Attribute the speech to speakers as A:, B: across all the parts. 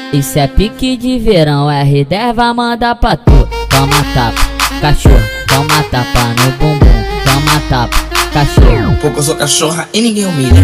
A: Isso é pique de verão, R10 vai mandar pra tu. Toma tapa, cachorro, toma tapa no bumbum. Toma tapa, cachorro.
B: Porque eu sou cachorra e ninguém humilha.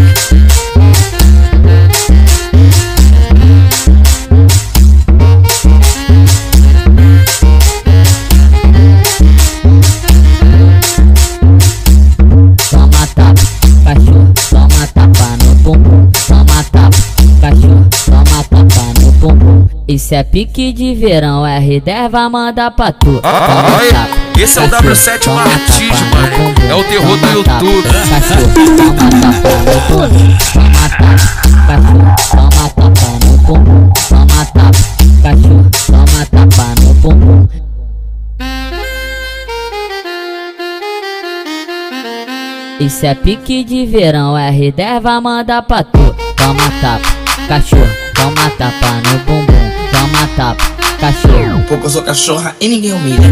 A: Toma tapa, cachorro, toma tapa no bumbum. Toma tapa, cachorro, toma tapa no bumbum. Isso é pique de verão, R10 vai mandar pra tu.
C: Esse é o W7 Martins, mano. É o terror do YouTube.
A: Cachorro, toma tapa no bumbum. Toma tapa, cachorro, toma tapa no bumbum. Toma tapa, cachorro, toma tapa no bumbum. Isso é pique de verão, R10 vai mandar pra tu. Toma tapa, cachorro, toma tapa no bumbum. Toma tapa, cachorro.
B: Porque eu sou cachorra e ninguém humilha.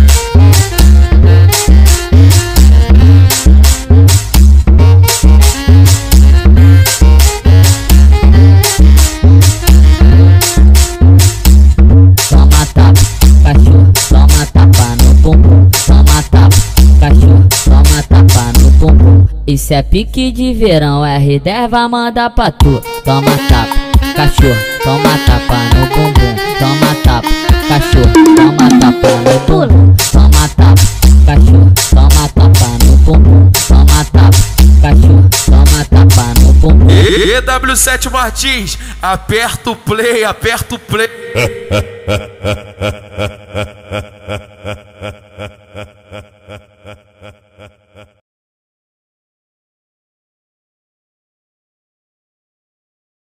A: Toma tapa, cachorro, toma tapa no bumbum. Toma tapa, cachorro, toma tapa no bumbum. Isso é pique de verão, R10 vai mandar pra tu. Toma tapa, cachorro, toma tapa no bumbum. Toma tapa, cachorro, toma tapa no bumbum. Toma tapa, cachorro, toma tapa no bumbum. Toma tapa, cachorro, toma tapa no bumbum.
C: E W7 Martins, aperta o play, aperta o play.